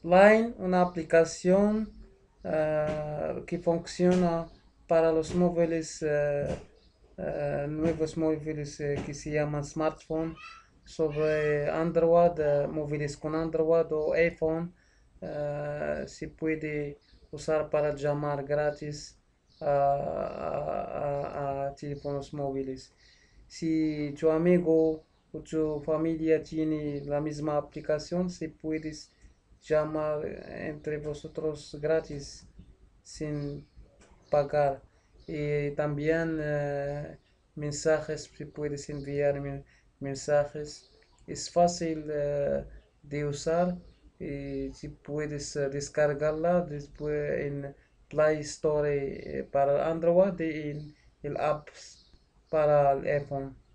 Line, una aplicación que funciona para los móviles, nuevos móviles que se llaman smartphone, sobre Android, móviles con Android o iPhone, se puede usar para llamar gratis a teléfonos móviles. Si tu amigo o tu familia tiene la misma aplicación, se puedes llamar entre vosotros gratis sin pagar. Y también mensajes, si puedes enviar mensajes. Es fácil de usar y si puedes descargarla después en Play Store para Android y en el apps para el iPhone.